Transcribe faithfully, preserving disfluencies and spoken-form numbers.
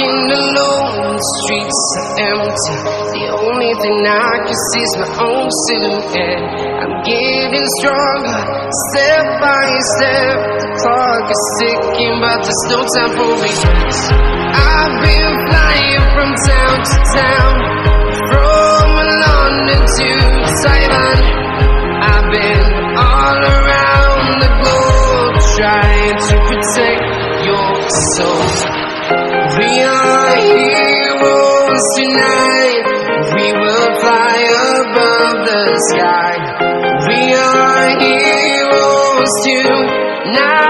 walking alone, the streets are empty. The only thing I can see is my own silhouette. I'm getting stronger, step by step. The clock is ticking, but there's no time for regrets. I've been flying from town to town, from London to Taiwan. I've been all around the globe, trying to protect your soul. We are heroes tonight. We will fly above the sky. We are heroes tonight.